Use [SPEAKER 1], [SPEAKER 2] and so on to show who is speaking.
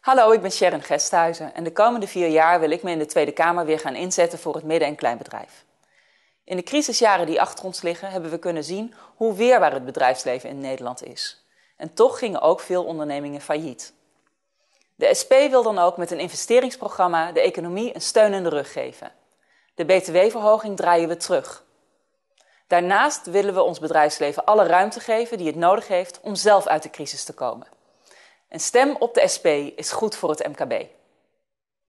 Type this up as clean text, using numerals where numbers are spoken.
[SPEAKER 1] Hallo, ik ben Sharon Gesthuizen en de komende 4 jaar wil ik me in de Tweede Kamer weer gaan inzetten voor het midden- en kleinbedrijf. In de crisisjaren die achter ons liggen hebben we kunnen zien hoe weerbaar het bedrijfsleven in Nederland is. En toch gingen ook veel ondernemingen failliet. De SP wil dan ook met een investeringsprogramma de economie een steun in de rug geven. De btw-verhoging draaien we terug. Daarnaast willen we ons bedrijfsleven alle ruimte geven die het nodig heeft om zelf uit de crisis te komen. Een stem op de SP is goed voor het MKB.